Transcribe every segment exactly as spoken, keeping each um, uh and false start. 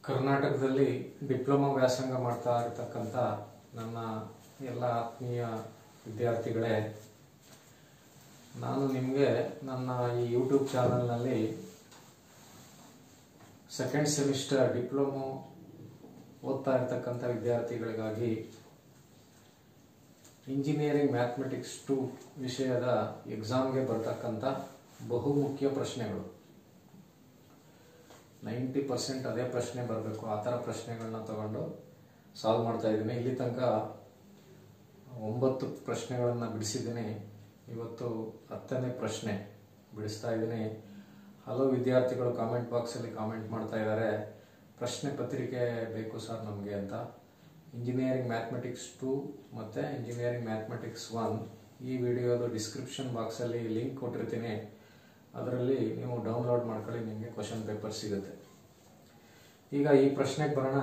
ಕರ್ನಾಟಕದಲ್ಲಿ ಡಿಪ್ಲೊಮಾ ವ್ಯಾಸಂಗ ಮಾಡ್ತಾ ಇರತಕ್ಕಂಥ ನನ್ನ ಎಲ್ಲ ಆತ್ಮೀಯ ವಿದ್ಯಾರ್ಥಿಗಳೇ, ನಾನು ನಿಮಗೆ ನನ್ನ ಈ ಯೂಟ್ಯೂಬ್ ಚಾನಲ್ನಲ್ಲಿ ಸೆಕೆಂಡ್ ಸೆಮಿಸ್ಟರ್ ಡಿಪ್ಲೊಮೊ ಓದ್ತಾ ಇರತಕ್ಕಂಥ ವಿದ್ಯಾರ್ಥಿಗಳಿಗಾಗಿ ಇಂಜಿನಿಯರಿಂಗ್ ಮ್ಯಾಥಮೆಟಿಕ್ಸ್ ಟು ವಿಷಯದ ಎಕ್ಸಾಮ್ಗೆ ಬರ್ತಕ್ಕಂಥ ಬಹುಮುಖ್ಯ ಪ್ರಶ್ನೆಗಳು, ನೈಂಟಿ ಪರ್ಸೆಂಟ್ ಅದೇ ಪ್ರಶ್ನೆ ಬರಬೇಕು, ಆ ಥರ ಪ್ರಶ್ನೆಗಳನ್ನ ತಗೊಂಡು ಸಾಲ್ವ್ ಮಾಡ್ತಾ ಇದ್ದೀನಿ. ಇಲ್ಲಿ ತನಕ ಒಂಬತ್ತು ಪ್ರಶ್ನೆಗಳನ್ನು ಬಿಡಿಸಿದ್ದೀನಿ. ಇವತ್ತು ಹತ್ತನೇ ಪ್ರಶ್ನೆ ಬಿಡಿಸ್ತಾ ಇದ್ದೀನಿ. ಹಲವು ವಿದ್ಯಾರ್ಥಿಗಳು ಕಾಮೆಂಟ್ ಬಾಕ್ಸಲ್ಲಿ ಕಾಮೆಂಟ್ ಮಾಡ್ತಾ ಇದ್ದಾರೆ, ಪ್ರಶ್ನೆ ಪತ್ರಿಕೆ ಬೇಕು ಸರ್ ನಮಗೆ ಅಂತ. ಇಂಜಿನಿಯರಿಂಗ್ ಮ್ಯಾಥಮೆಟಿಕ್ಸ್ ಟು ಮತ್ತು ಇಂಜಿನಿಯರಿಂಗ್ ಮ್ಯಾಥಮೆಟಿಕ್ಸ್ ಒನ್ ಈ ವಿಡಿಯೋದು ಡಿಸ್ಕ್ರಿಪ್ಷನ್ ಬಾಕ್ಸಲ್ಲಿ ಲಿಂಕ್ ಕೊಟ್ಟಿರ್ತೀನಿ, ಅದರಲ್ಲಿ ನೀವು ಡೌನ್ಲೋಡ್ ಮಾಡ್ಕೊಳ್ಳಿ, ನಿಮಗೆ ಕ್ವಶನ್ ಪೇಪರ್ ಸಿಗುತ್ತೆ. ಈಗ ಈ ಪ್ರಶ್ನೆಗೆ ಬರೋಣ.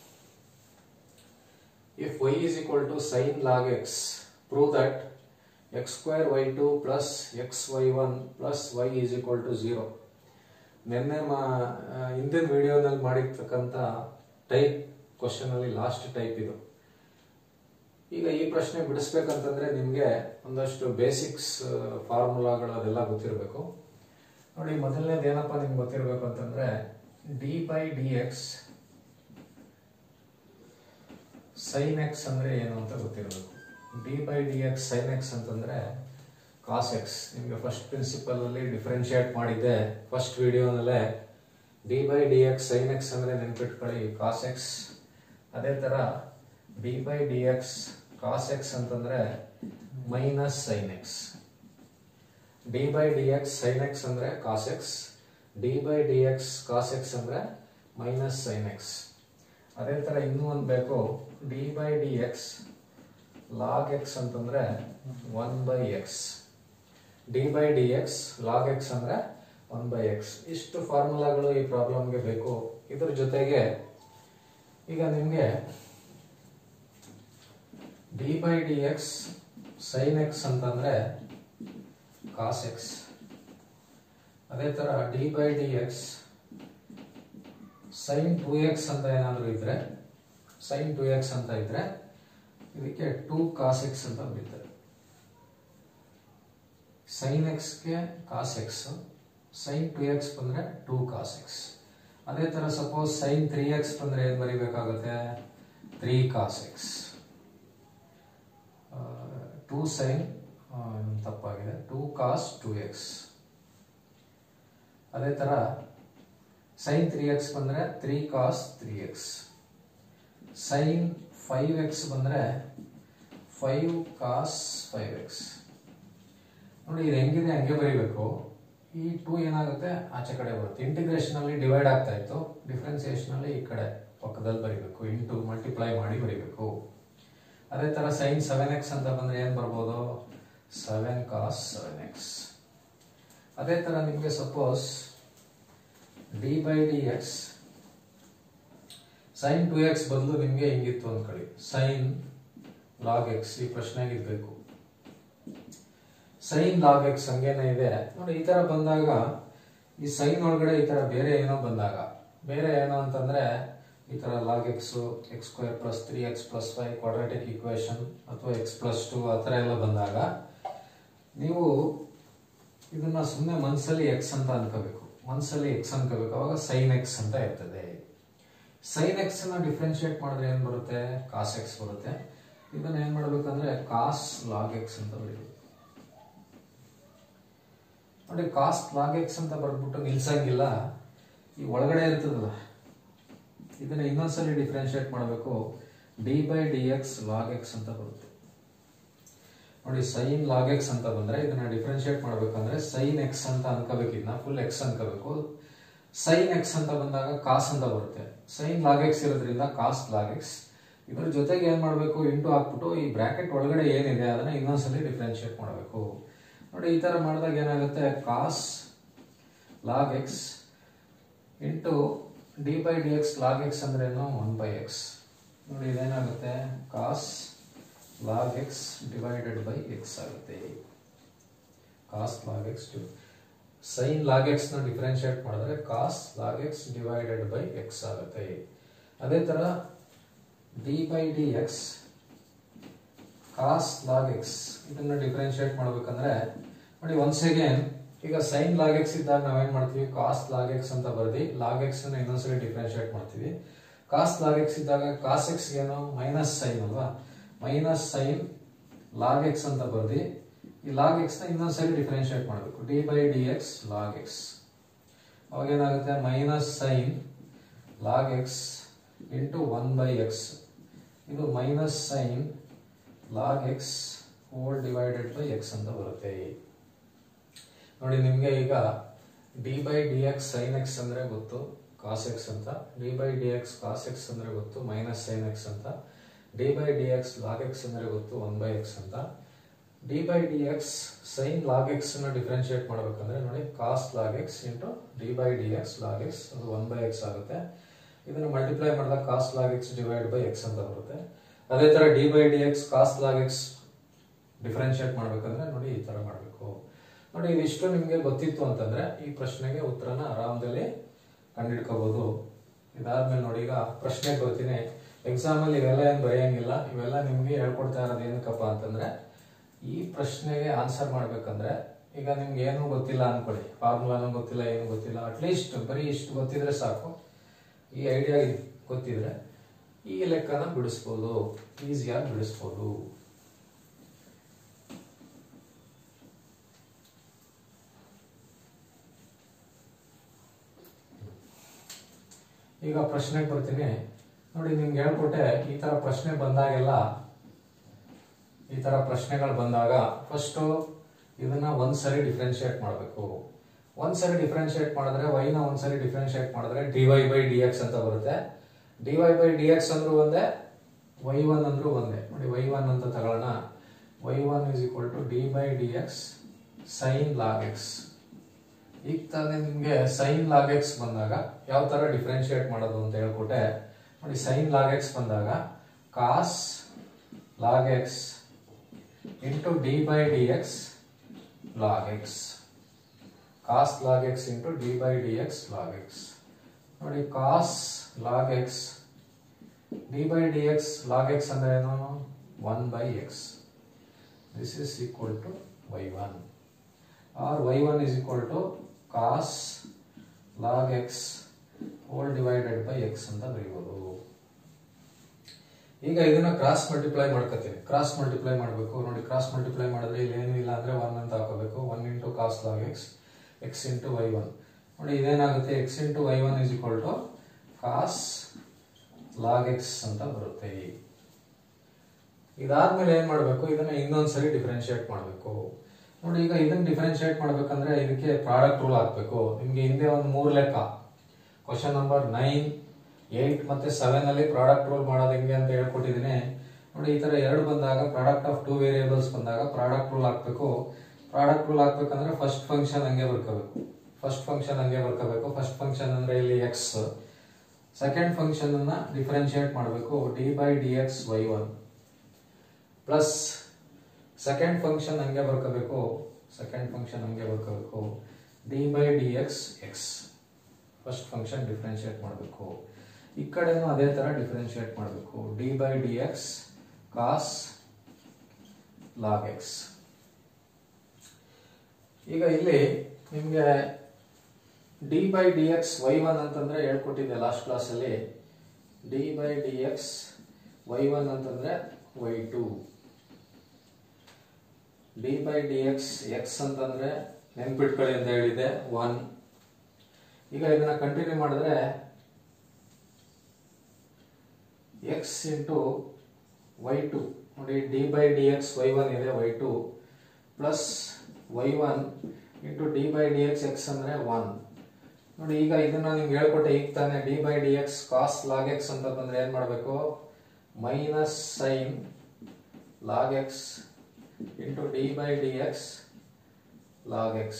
If y is equal to sin log x, prove that x square y two plus x y one plus y is equal to zero. ನಿನ್ನೆ ಹಿಂದಿನ ವಿಡಿಯೋನಲ್ಲಿ ಮಾಡಿರ್ತಕ್ಕಂಥ ಟೈಪ್ ಕ್ವಶನ್ ಅಲ್ಲಿ ಲಾಸ್ಟ್ ಟೈಪ್ ಇದು. ಈಗ ಈ ಪ್ರಶ್ನೆ ಬಿಡಿಸ್ಬೇಕಂತಂದ್ರೆ ನಿಮಗೆ ಒಂದಷ್ಟು ಬೇಸಿಕ್ಸ್ ಫಾರ್ಮುಲಾಗಳು ಅದೆಲ್ಲ ಗೊತ್ತಿರಬೇಕು. ನೋಡಿ, ಮೊದಲನೇದು ಏನಪ್ಪ ನಿಮ್ಗೆ ಗೊತ್ತಿರಬೇಕು ಅಂತಂದ್ರೆ d by d x sine x ಅಂದ್ರೆ ಏನು ಅಂತ ಗೊತ್ತಿರಬೇಕು. D by d x sine x ಅಂತಂದ್ರೆ ಕಾಸ್ ಎಕ್ಸ್. ನಿಮಗೆ ಫಸ್ಟ್ ಪ್ರಿನ್ಸಿಪಲ್ ಅಲ್ಲಿ ಡಿಫ್ರೆನ್ಶಿಯೇಟ್ ಮಾಡಿದ್ದೆ ಫಸ್ಟ್ ವಿಡಿಯೋನಲ್ಲೇ. D by d x sine x ಅಂದ್ರೆ ನೆನ್ಪಿಟ್ಕೊಳ್ಳಿ ಕಾಸ್ ಎಕ್ಸ್. ಅದೇ ತರ d by d x cos x ಅಂತಂದ್ರೆ minus sine x. D by d x sine x ಅಂದ್ರೆ cos x, d by d x cos x ಅಂದ್ರೆ minus sine x. ಅದೇ ತರ ಇನ್ನೂ ಒಂದು ಬೇಕು, d by d x log x ಅಂತಂದ್ರೆ one by x. D by d x log x ಅಂದ್ರೆ one by x. ಇಷ್ಟು ಫಾರ್ಮುಲಾಗಳು ಈ ಪ್ರಾಬ್ಲಮ್ಗೆ ಬೇಕು. ಇದ್ರ ಜೊತೆಗೆ ಈಗ ನಿಮ್ಗೆ d by d x sine x ಅಂತಂದ್ರೆ ಕಾಸ್ ಎಕ್ಸ್. ಅದೇ ತರ d by d x sine two x ಅಂತ ಏನಾದ್ರು ಇದ್ರೆ, ಸೈನ್ ಟೂ ಎಕ್ಸ್ ಅಂತ ಇದ್ರೆ ಇದಕ್ಕೆ ಟೂ ಕಾಸ್ ಎಕ್ಸ್ ಅಂತ ಬರೀತಾರೆ. ಸೈನ್ ಎಕ್ಸ್ಗೆ cos x, sine two x ಬಂದ್ರೆ ಟೂ ಕಾಸ್ ಎಕ್ಸ್. ಅದೇ ತರ ಸಪೋಸ್ ಸೈನ್ ತ್ರೀ ಎಕ್ಸ್ ಬಂದ್ರೆ ಏನ್ ಬರೀಬೇಕಾಗುತ್ತೆ, three cos x. Two sine ತಪ್ಪಾಗಿದೆ, ಟೂ ಕಾಸ್ ಟೂ ಎಕ್ಸ್. ಅದೇ ತರ ಸೈನ್ ತ್ರೀ ಎಕ್ಸ್ ಬಂದ್ರೆ three cos three x. Sine five x ಬಂದ್ರೆ ಫೈವ್ ಕಾಸ್ ಫೈವ್ ಎಕ್ಸ್. ನೋಡಿ, ಇದು ಹೆಂಗಿದೆ ಹಂಗೆ ಬರೀಬೇಕು. ಈ ಟೂ ಏನಾಗುತ್ತೆ ಆಚೆ ಕಡೆ ಬರುತ್ತೆ. ಇಂಟಿಗ್ರೇಷನ್ ಅಲ್ಲಿ ಡಿವೈಡ್ ಆಗ್ತಾ ಇತ್ತು, ಡಿಫ್ರೆನ್ಸಿಯೇಷನ್ ಅಲ್ಲಿ ಈ ಕಡೆ ಪಕ್ಕದಲ್ಲಿ ಬರೀಬೇಕು, ಇಂಟು ಮಲ್ಟಿಪ್ಲೈ ಮಾಡಿ ಬರೀಬೇಕು. ಅದೇ ತರ ಸೈನ್ ಸೆವೆನ್ ಎಕ್ಸ್ ಅಂತ ಬಂದ್ರೆ ಏನ್ ಬರ್ಬೋದು, ಸೆವೆನ್ ಕಾಸ್ ಸೆವೆನ್ ಎಕ್ಸ್. ಅದೇ ತರ ನಿಮಗೆ suppose d by d x sine two x ಬದಲು ನಿಮ್ಗೆ ಹಿಂಗಿತ್ತು ಅಂದ್ಕೊಳ್ಳಿ, ಸೈನ್ ಲಾಗ್ ಎಕ್ಸ್. ಈ ಪ್ರಶ್ನೆಗೆ ಇರ್ಬೇಕು ಸೈನ್ ಲಾಗ್ ಎಕ್ಸ್ ಹಂಗೇನೆ ಇದೆ. ನೋಡಿ, ಈ ತರ ಬಂದಾಗ ಈ ಸೈನ್ ಒಳಗಡೆ ಈ ತರ ಬೇರೆ ಏನೋ ಬಂದಾಗ, ಬೇರೆ ಏನೋ ಅಂತಂದ್ರೆ ಈ ತರ log x, x square plus three x plus five quadratic equation ಅಥವಾ ಎಕ್ಸ್ ಪ್ಲಸ್ ಟು ಆ ತರ ಎಲ್ಲ ಬಂದಾಗ ನೀವು ಇದನ್ನ ಸುಮ್ಮನೆ ಮನ್ಸಲ್ಲಿ ಎಕ್ಸ್ ಅಂತ ಅನ್ಕೋಬೇಕು, ಮನ್ಸಲ್ಲಿ ಎಕ್ಸ್ ಅನ್ಕೋಬೇಕು. ಅವಾಗ ಸೈನ್ ಎಕ್ಸ್ ಅಂತ ಇರ್ತದೆ. ಸೈನ್ ಎಕ್ಸ್ ನ ಡಿಫ್ರೆನ್ಶಿಯೇಟ್ ಮಾಡಿದ್ರೆ ಏನ್ ಬರುತ್ತೆ, ಕಾಸ್ ಎಕ್ಸ್ ಬರುತ್ತೆ. ಇದನ್ನ ಏನ್ ಮಾಡ್ಬೇಕಂದ್ರೆ ಕಾಸ್ ಲಾಗ್ ಎಕ್ಸ್ ಅಂತ ಬರೀಬೇಕು. ನೋಡಿ, ಕಾಸ್ ಲಾಗ್ ಎಕ್ಸ್ ಅಂತ ಬರ್ಬಿಟ್ಟು ನಿಲ್ಸಂಗಿಲ್ಲ, ಈ ಒಳಗಡೆ ಇರ್ತದಲ್ಲ ಇದನ್ನ ಇನ್ನೊಂದ್ಸಲಿ ಡಿಫ್ರೆನ್ಶಿಯೇಟ್ ಮಾಡಬೇಕು. D by d x log x ಅಂತ ಬರುತ್ತೆ. ನೋಡಿ, ಸೈನ್ ಲಾಗ್ ಎಕ್ಸ್ ಅಂತ ಬಂದ್ರೆ ಇದನ್ನ ಡಿಫ್ರೆನ್ಶಿಯೇಟ್ ಮಾಡ್ಬೇಕಂದ್ರೆ ಸೈನ್ ಎಕ್ಸ್ ಅಂತ ಅನ್ಕೋಬೇಕು, ಇದನ್ನ ಫುಲ್ ಎಕ್ಸ್ ಅನ್ಕೋಬೇಕು. ಸೈನ್ ಎಕ್ಸ್ ಅಂತ ಬಂದಾಗ ಕಾಸ್ ಅಂತ ಬರುತ್ತೆ. ಸೈನ್ ಲಾಗ್ ಎಕ್ಸ್ ಇರೋದ್ರಿಂದ ಕಾಸ್ ಲಾಗ್ ಎಕ್ಸ್. ಇದ್ರ ಜೊತೆಗೆ ಏನ್ ಮಾಡ್ಬೇಕು, ಇಂಟು ಹಾಕ್ಬಿಟ್ಟು ಈ ಬ್ರಾಕೆಟ್ ಒಳಗಡೆ ಏನಿದೆ ಅದನ್ನ ಇನ್ನೊಂದ್ಸಲಿ ಡಿಫ್ರೆನ್ಶಿಯೇಟ್ ಮಾಡಬೇಕು. ನೋಡಿ, ಈ ತರ ಮಾಡಿದಾಗ ಏನಾಗುತ್ತೆ, cos log x into d by d x log x ಅಂದ್ರೆ ಏನು, ಒನ್ ಬೈ ಎಕ್ಸ್. ನೋಡಿ, ಇದೇನಾಗುತ್ತೆ, cos log x divided by x ಆಗುತ್ತೆ. Cos log x sine log x ನ ಡಿಫರೆನ್ಶಿಯೇಟ್ ಮಾಡಿದ್ರೆ cos log x divided by x ಆಗುತ್ತೆ. ಅದೇ ತರ d by d x cos log x ಇದನ್ನ ಡಿಫರೆನ್ಶಿಯೇಟ್ ಮಾಡ್ಬೇಕಂದ್ರೆ ನೋಡಿ ಒನ್ಸ್ ಅಗೇನ್ ಈಗ ಸೈನ್ ಲಾಗ್ ಎಕ್ಸ್ ಇದ್ದಾಗ ನಾವೇನ್ ಮಾಡ್ತೀವಿ ಕಾಸ್ ಲಾಗ್ ಎಕ್ಸ್ ಅಂತ ಬರ್ದಿ ಲಾಗ್ ಎಕ್ಸ್ ಅನ್ನ ಇನ್ನೊಂದ್ಸರಿ ಡಿಫರೆನ್ಶಿಯೇಟ್ ಮಾಡ್ತೀವಿ. ಕಾಸ್ ಲಾಗ್ ಎಕ್ಸ್ ಇದ್ದಾಗ ಕಾಸ್ ಎಕ್ಸ್ ಏನು ಮೈನಸ್ ಸೈನ್ ಅಲ್ವಾ, ಮೈನಸ್ ಸೈನ್ ಲಾಗ್ ಎಕ್ಸ್ ಅಂತ ಬರ್ದಿ ಈ ಲಾಗ್ ಎಕ್ಸ್ ನ ಇನ್ನೊಂದ್ಸರಿ ಡಿಫರೆನ್ಶಿಯೇಟ್ ಮಾಡಬೇಕು. D by d x log x ಅವಾಗ ಏನಾಗುತ್ತೆ minus sine log x into one by x, ಇದು minus sine log x whole divided by x ಅಂತ ಬರುತ್ತೆ. ನೋಡಿ ನಿಮ್ಗೆ ಈಗ d by d x sine x ಅಂದ್ರೆ ಗೊತ್ತು ಕಾಸ್ ಎಕ್ಸ್ ಅಂತ, d by d x cos x ಅಂದ್ರೆ ಗೊತ್ತು ಮೈನಸ್ ಸೈನ್ ಎಕ್ಸ್ ಅಂತ, d by d x log x ಅಂದ್ರೆ ಗೊತ್ತು ಒನ್ ಬೈ ಎಕ್ಸ್ ಅಂತ. D by d x sine log x ನ ಡಿಫರೆನ್ಶಿಯೇಟ್ ಮಾಡ್ಬೇಕಂದ್ರೆ ನೋಡಿ cos log x into d by d x log x ಅದು ಒನ್ ಬೈ ಎಕ್ಸ್ ಆಗುತ್ತೆ. ಇದನ್ನು ಮಲ್ಟಿಪ್ಲೈ ಮಾಡಿದಾಗ cos log x divide by x ಅಂತ ಬರುತ್ತೆ. ಅದೇ ತರ d by d x cos log x differentiate ಮಾಡ್ಬೇಕಂದ್ರೆ ನೋಡಿ ಈ ತರ ಮಾಡಬೇಕು. ನೋಡಿ ಇದಿಷ್ಟು ನಿಮ್ಗೆ ಗೊತ್ತಿತ್ತು ಅಂತಂದ್ರೆ ಈ ಪ್ರಶ್ನೆಗೆ ಉತ್ತರನ ಆರಾಮದಲ್ಲಿ ಕಂಡಿಡ್ಕೋಬಹುದು. ಇದಾದ್ಮೇಲೆ ನೋಡಿ ಈಗ ಪ್ರಶ್ನೆಗೆ ಬರ್ತೀನಿ. ಎಕ್ಸಾಮ್ ಅಲ್ಲಿ ಇವೆಲ್ಲ ಏನ್ ಬರೆಯಂಗಿಲ್ಲ, ಇವೆಲ್ಲ ನಿಮ್ಗೆ ಹೇಳ್ಕೊಡ್ತಾ ಇರೋದು ಏನಕ್ಕಪ್ಪ ಅಂತಂದ್ರೆ ಈ ಪ್ರಶ್ನೆಗೆ ಆನ್ಸರ್ ಮಾಡ್ಬೇಕಂದ್ರೆ ಈಗ ನಿಮ್ಗೆ ಏನು ಗೊತ್ತಿಲ್ಲ ಅನ್ಕೊಳ್ಳಿ, ಫಾರ್ಮುಲಾನು ಗೊತ್ತಿಲ್ಲ ಏನು ಗೊತ್ತಿಲ್ಲ, ಅಟ್ಲೀಸ್ಟ್ ಬರೀ ಇಷ್ಟು ಗೊತ್ತಿದ್ರೆ ಸಾಕು, ಈ ಐಡಿಯಾ ಗೊತ್ತಿದ್ರೆ ಈ ಲೆಕ್ಕನ ಬಿಡಿಸ್ಬೋದು, ಈಸಿಯಾಗಿ ಬಿಡಿಸ್ಬೋದು. ಈಗ ಪ್ರಶ್ನೆಗೆ ಬರ್ತೀನಿ. ನೋಡಿ ನಿಮ್ಗೆ ಹೇಳ್ಕೊಟ್ಟೆ ಈ ತರ ಪ್ರಶ್ನೆ ಬಂದಾಗೆಲ್ಲ ಈ ತರ ಪ್ರಶ್ನೆಗಳು ಬಂದಾಗ ಫಸ್ಟ್ ಇದನ್ನ ಒಂದ್ಸರಿ ಡಿಫ್ರೆನ್ಶಿಯೇಟ್ ಮಾಡಬೇಕು. ಒಂದ್ಸರಿ ಡಿಫ್ರೆನ್ಶಿಯೇಟ್ ಮಾಡಿದ್ರೆ ವೈ ನ ಒಂದ್ಸರಿ ಡಿಫ್ರೆನ್ಶಿಯೇಟ್ ಮಾಡಿದ್ರೆ d y by d x ಅಂತ ಬರುತ್ತೆ. D y by d x ಅಂದ್ರೂ ಒಂದೇ, ವೈ ಒನ್ ಅಂದ್ರೂ ಒಂದೇ. ನೋಡಿ ವೈ ಒನ್ ಅಂತ ತಗೊಳ್ಳೋಣ. Y one is equal to d by d x sine log x. ಈಗ ತಾನೇ ನಿಮ್ಗೆ ಸೈನ್ ಲಾಗ್ ಎಕ್ಸ್ ಬಂದಾಗ ಯಾವ ತರ ಡಿಫ್ರೆನ್ಶಿಯೇಟ್ ಮಾಡೋದು ಅಂತ ಹೇಳ್ಕೊಟ್ಟೆ. ನೋಡಿ ಸೈನ್ ಲಾಗ್ ಎಕ್ಸ್ ಬಂದಾಗ cos log x into d by d x log x, cos log x into d by d x log x. ನೋಡಿ cos log x d by d x log x ಅಂದ್ರೆ ಏನು one by x. This is equal to y one or y one is equal to cos log x whole divided by x ಅಂತ ಬರೀಬಹುದು. ಈಗ ಇದನ್ನ cross multiply ಮಾಡ್ಕೊತೀನಿ. Cross multiply ಮಾಡಬೇಕು. ನೋಡಿ cross multiply ಮಾಡಿದ್ರೆ ಇಲ್ಲಿ ಏನು ಇಲ್ಲ ಅಂದ್ರೆ ಒನ್ ಅಂತ ಹಾಕೋಬೇಕು. One into cos log x x into y one. ನೋಡಿ ಇದೇನಾಗುತ್ತೆ x into y one is equal to cos log x ಅಂತ ಬರುತ್ತೆ. ಇದಾದ್ಮೇಲೆ ಏನ್ ಮಾಡ್ಬೇಕು, ಇದನ್ನ ಇನ್ನೊಂದ್ಸರಿ ಡಿಫರೆನ್ಶಿಯೇಟ್ ಮಾಡಬೇಕು. ನೋಡಿ ಈಗ ಇದನ್ನ ಡಿಫರೆನ್ಶಿಯೇಟ್ ಮಾಡ್ಬೇಕಂದ್ರೆ ಇದಕ್ಕೆ ಪ್ರಾಡಕ್ಟ್ ರೂಲ್ ಹಾಕ್ಬೇಕು. ನಿಮ್ಗೆ ಹಿಂದೆ ಒಂದು ಮೂರು ಲೆಕ್ಕ ಕ್ವಶನ್ ನಂಬರ್ ನೈನ್ ಏಟ್ ಮತ್ತೆ ಸೆವೆನ್ ಅಲ್ಲಿ ಪ್ರಾಡಕ್ಟ್ ರೂಲ್ ಮಾಡೋದು ಹೆಂಗೆ ಅಂತ ಹೇಳ್ಕೊಟ್ಟಿದ್ದೀನಿ. ನೋಡಿ ಈ ತರ ಎರಡು ಬಂದಾಗ ಪ್ರಾಡಕ್ಟ್ ಆಫ್ ಟೂ ವೇರಿಯೇಬಲ್ಸ್ ಬಂದಾಗ ಪ್ರಾಡಕ್ಟ್ ರೂಲ್ ಹಾಕ್ಬೇಕು. ಪ್ರಾಡಕ್ಟ್ ರೂಲ್ ಹಾಕ್ಬೇಕಂದ್ರೆ ಫಸ್ಟ್ ಫಂಕ್ಷನ್ ಹಂಗೆ ಬರ್ಕೋಬೇಕು. ಫಸ್ಟ್ ಫಂಕ್ಷನ್ ಹಂಗೆ ಬರ್ಕೋಬೇಕು. ಫಸ್ಟ್ ಫಂಕ್ಷನ್ ಅಂದ್ರೆ ಇಲ್ಲಿ ಎಕ್ಸ್, ಸೆಕೆಂಡ್ ಫಂಕ್ಷನ್ ಅನ್ನ ಡಿಫರೆನ್ಶಿಯೇಟ್ ಮಾಡಬೇಕು d by d x y one plus second function ಹಂಗೆ ಬರ್ಕೋಬೇಕು. ಸೆಕೆಂಡ್ ಫಂಕ್ಷನ್ ಹಂಗೆ ಬರ್ಕೋಬೇಕು d by d x x. First function differentiate ಮಾಡಬೇಕು. ಈ ಕಡೆನೂ ಅದೇ ತರ ಡಿಫರೆನ್ಶಿಯೇಟ್ ಮಾಡಬೇಕು d by d x cos log x. ಈಗ ಇಲ್ಲಿ ನಿಮ್ಗೆ d by d x y one ಅಂತಂದ್ರೆ ಹೇಳ್ಕೊಟ್ಟಿದ್ದೆ ಲಾಸ್ಟ್ ಕ್ಲಾಸ್ ಅಲ್ಲಿ. D by d x y one ಅಂತಂದ್ರೆ y to, d by d x x ಅಂತಂದ್ರೆ ನೆನ್ಪಿಟ್ಕೊಳ್ಳಿ ಅಂತ ಹೇಳಿದೆ ಒನ್. ಈಗ ಇದನ್ನ ಕಂಟಿನ್ಯೂ ಮಾಡಿದ್ರೆ ಎಕ್ಸ್ ಇಂಟು ವೈ ಟು. ನೋಡಿ d by d x y one ಇದೆ y two plus y one into d by d x x ಅಂದ್ರೆ ಒನ್. ನೋಡಿ ಈಗ ಇದನ್ನ ನಿಮ್ಗೆ ಹೇಳ್ಕೊಟ್ಟೆ ಈಗ ತಾನೆ d by d x cos log x ಅಂತ ಬಂದ್ರೆ ಏನ್ ಮಾಡ್ಬೇಕು minus sine log x into d by dx log x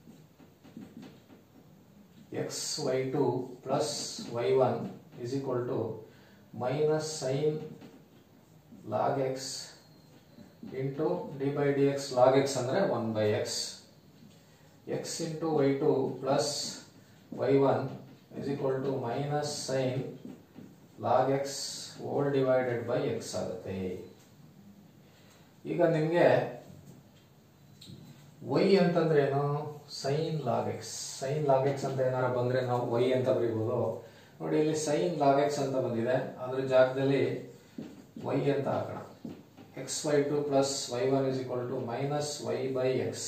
x y two plus y one is equal to minus sin log x into d by dx log x ಅಂದ್ರೆ one by x. X into y two plus y one is equal to minus sine log x whole divided by x ಆಗುತ್ತೆ. ಈಗ ನಿಮಗೆ y ಅಂತಂದ್ರೆ ಏನು, sine log x. Sine log x ಅಂತ ಏನಾರ ಬಂದ್ರೆ ನಾವು ವೈ ಅಂತ ಬರೀಬಹುದು. ನೋಡಿ ಇಲ್ಲಿ ಸೈನ್ ಲಾಗ್ ಎಕ್ಸ್ ಅಂತ ಬಂದಿದೆ, ಅದ್ರ ಜಾಗದಲ್ಲಿ ವೈ ಅಂತ ಹಾಕೋಣ. X y two plus y one is equal to minus y by x.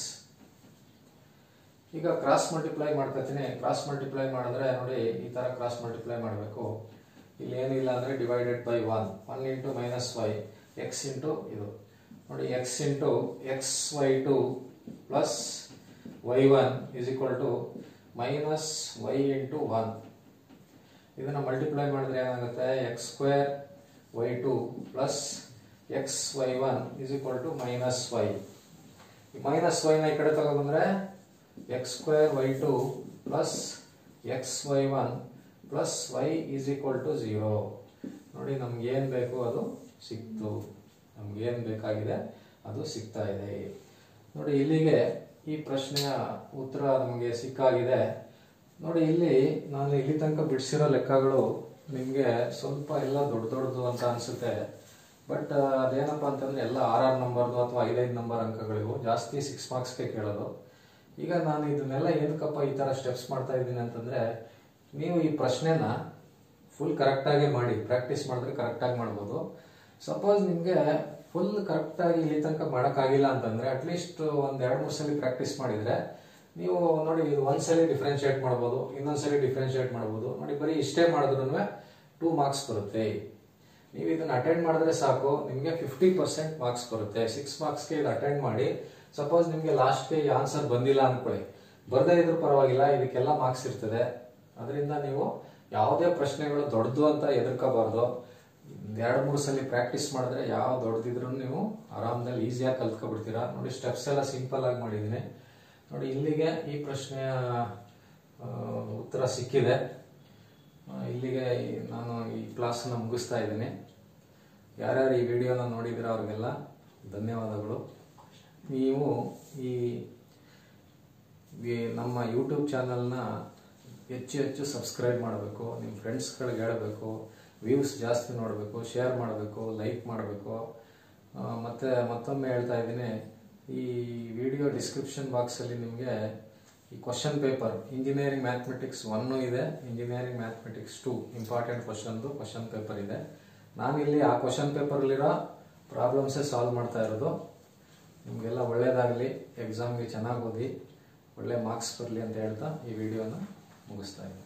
ಈಗ ಕ್ರಾಸ್ ಮಲ್ಟಿಪ್ಲೈ ಮಾಡ್ಕೊತೀನಿ. ಕ್ರಾಸ್ ಮಲ್ಟಿಪ್ಲೈ ಮಾಡಿದ್ರೆ ನೋಡಿ ಈ ತರ ಕ್ರಾಸ್ ಮಲ್ಟಿಪ್ಲೈ ಮಾಡಬೇಕು. ಇಲ್ಲಿ ಏನಿಲ್ಲ ಅಂದ್ರೆ divided by one, one into minus y x into ಇದು ನೋಡಿ x into x y two plus y one is equal to minus y into one. ಇದನ್ನ ಮಲ್ಟಿಪ್ಲೈ ಮಾಡಿದ್ರೆ ಏನಾಗುತ್ತೆ, x square y two plus x y one is equal to minus y. Minus ವೈನ ಈ ಕಡೆ ತಗೊಂಡ್ಬಂದ್ರೆ x square y two plus x y one plus y is equal to zero. ನೋಡಿ ನಮ್ಗೆ ಏನ್ ಬೇಕು ಅದು ಸಿಕ್ತು, ನಮ್ಗೆ ಏನ್ ಬೇಕಾಗಿದೆ ಅದು ಸಿಗ್ತಾ ಇದೆ. ನೋಡಿ ಇಲ್ಲಿಗೆ ಈ ಪ್ರಶ್ನೆಯ ಉತ್ತರ ನಮಗೆ ಸಿಕ್ಕಾಗಿದೆ. ನೋಡಿ ಇಲ್ಲಿ ನಾನು ಇಲ್ಲಿ ತನಕ ಬಿಡಿಸಿರೋ ಲೆಕ್ಕಗಳು ನಿಮಗೆ ಸ್ವಲ್ಪ ಎಲ್ಲ ದೊಡ್ಡ ದೊಡ್ಡದು ಅಂತ ಅನ್ಸುತ್ತೆ. ಬಟ್ ಅದೇನಪ್ಪ ಅಂತಂದ್ರೆ ಎಲ್ಲ ಆರ್ ಆರ್ ನಂಬರ್ದು ಅಥವಾ ಐದೈದು ನಂಬರ್ ಅಂಕಗಳಿಗೂ ಜಾಸ್ತಿ ಸಿಕ್ಸ್ ಮಾರ್ಕ್ಸ್ಗೆ ಕೇಳೋದು. ಈಗ ನಾನು ಇದನ್ನೆಲ್ಲ ಏನಕ್ಕಪ್ಪ ಈ ತರ ಸ್ಟೆಪ್ಸ್ ಮಾಡ್ತಾ ಇದ್ದೀನಿ ಅಂತಂದ್ರೆ, ನೀವು ಈ ಪ್ರಶ್ನೆನ ಫುಲ್ ಕರೆಕ್ಟಾಗಿ ಮಾಡಿ ಪ್ರಾಕ್ಟೀಸ್ ಮಾಡಿದ್ರೆ ಕರೆಕ್ಟಾಗಿ ಮಾಡ್ಬೋದು. ಸಪೋಸ್ ನಿಮಗೆ ಫುಲ್ ಕರೆಕ್ಟಾಗಿ ಇಲ್ಲಿ ತನಕ ಮಾಡೋಕ್ಕಾಗಿಲ್ಲ ಅಂತಂದ್ರೆ ಅಟ್ಲೀಸ್ಟ್ ಒಂದ್ ಎರಡು ಮೂರು ಸಲ ಪ್ರಾಕ್ಟೀಸ್ ಮಾಡಿದ್ರೆ ನೀವು ನೋಡಿ ಇದು ಒಂದ್ಸಲಿ ಡಿಫ್ರೆನ್ಶಿಯೇಟ್ ಮಾಡ್ಬೋದು, ಇನ್ನೊಂದ್ಸಲಿ ಡಿಫ್ರೆನ್ಶಿಯೇಟ್ ಮಾಡ್ಬೋದು. ನೋಡಿ ಬರೀ ಇಷ್ಟೇ ಮಾಡಿದ್ರು ಟೂ ಮಾರ್ಕ್ಸ್ ಬರುತ್ತೆ. ನೀವು ಇದನ್ನ ಅಟೆಂಡ್ ಮಾಡಿದ್ರೆ ಸಾಕು, ನಿಮಗೆ ಫಿಫ್ಟಿ ಪರ್ಸೆಂಟ್ ಮಾರ್ಕ್ಸ್ ಬರುತ್ತೆ. ಸಿಕ್ಸ್ ಮಾರ್ಕ್ಸ್ಗೆ ಇದು ಅಟೆಂಡ್ ಮಾಡಿ. ಸಪೋಸ್ ನಿಮಗೆ ಲಾಸ್ಟ್ಗೆ ಈ ಆನ್ಸರ್ ಬಂದಿಲ್ಲ ಅನ್ಕೊಳ್ಳಿ, ಬರ್ದೇ ಇದ್ರೂ ಪರವಾಗಿಲ್ಲ, ಇದಕ್ಕೆಲ್ಲ ಮಾರ್ಕ್ಸ್ ಇರ್ತದೆ. ಅದರಿಂದ ನೀವು ಯಾವುದೇ ಪ್ರಶ್ನೆಗಳು ದೊಡ್ಡದು ಅಂತ ಎದುರ್ಕೋಬಾರ್ದು. ಎರಡು ಮೂರು ಸಲ ಪ್ರಾಕ್ಟೀಸ್ ಮಾಡಿದ್ರೆ ಯಾವ ದೊಡ್ಡದಿದ್ರು ನೀವು ಆರಾಮದಲ್ಲಿ ಈಸಿಯಾಗಿ ಕಲ್ತ್ಕೊಬಿಡ್ತೀರಾ. ನೋಡಿ ಸ್ಟೆಪ್ಸ್ ಎಲ್ಲ ಸಿಂಪಲ್ ಆಗಿ ಮಾಡಿದ್ದೀನಿ. ನೋಡಿ ಇಲ್ಲಿಗೆ ಈ ಪ್ರಶ್ನೆಯ ಉತ್ತರ ಸಿಕ್ಕಿದೆ. ಇಲ್ಲಿಗೆ ನಾನು ಈ ಕ್ಲಾಸನ್ನು ಮುಗಿಸ್ತಾ ಇದ್ದೀನಿ. ಯಾರ್ಯಾರು ಈ ವಿಡಿಯೋನ ನೋಡಿದ್ರೆ ಅವ್ರಿಗೆಲ್ಲ ಧನ್ಯವಾದಗಳು. ನೀವು ಈ ನಮ್ಮ ಯೂಟ್ಯೂಬ್ ಚಾನಲ್ನ ಹೆಚ್ಚು ಹೆಚ್ಚು ಸಬ್ಸ್ಕ್ರೈಬ್ ಮಾಡಬೇಕು, ನಿಮ್ಮ ಫ್ರೆಂಡ್ಸ್ಗಳಿಗೆ ಹೇಳಬೇಕು, ವ್ಯೂಸ್ ಜಾಸ್ತಿ ನೋಡಬೇಕು, ಶೇರ್ ಮಾಡಬೇಕು, ಲೈಕ್ ಮಾಡಬೇಕು. ಮತ್ತು ಮತ್ತೊಮ್ಮೆ ಹೇಳ್ತಾ ಇದ್ದೀನಿ, ಈ ವಿಡಿಯೋ ಡಿಸ್ಕ್ರಿಪ್ಷನ್ ಬಾಕ್ಸಲ್ಲಿ ನಿಮಗೆ ಈ question paper engineering mathematics one ಇದೆ, ಇಂಜಿನಿಯರಿಂಗ್ ಮ್ಯಾಥಮೆಟಿಕ್ಸ್ ಟು ಇಂಪಾರ್ಟೆಂಟ್ ಕ್ವಶನ್ದು ಕ್ವಶನ್ ಪೇಪರ್ ಇದೆ. ನಾನಿಲ್ಲಿ ಆ ಕ್ವಶನ್ ಪೇಪರ್ಲಿರೋ ಪ್ರಾಬ್ಲಮ್ಸೇ ಸಾಲ್ವ್ ಮಾಡ್ತಾ ಇರೋದು. ನಿಮಗೆಲ್ಲ ಒಳ್ಳೇದಾಗಲಿ, ಎಕ್ಸಾಮ್ಗೆ ಚೆನ್ನಾಗಿ ಓದಿ, ಒಳ್ಳೆ ಮಾರ್ಕ್ಸ್ ಬರಲಿ ಅಂತ ಹೇಳ್ತಾ ಈ ವಿಡಿಯೋನ ಮುಗಿಸ್ತಾ ಇದ್ದೀನಿ.